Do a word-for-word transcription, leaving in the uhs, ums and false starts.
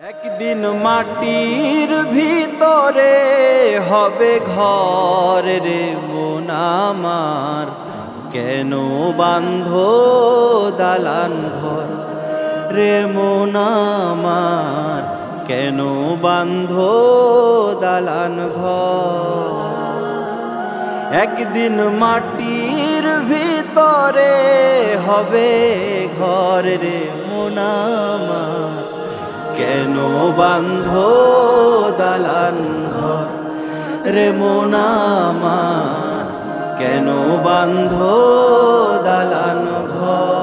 একদিন মাটির ভিতরে হবে ঘর রে মন আমার, কেন বাঁধো দালান ঘর রে মন আমার, কেন বাঁধো দালান ঘর। একদিন মাটির ভিতরে হবে ঘর রে মন আমার, কেন বাঁধো দালান ঘর রে মন আমার, কেন বাঁধো দালান ঘর।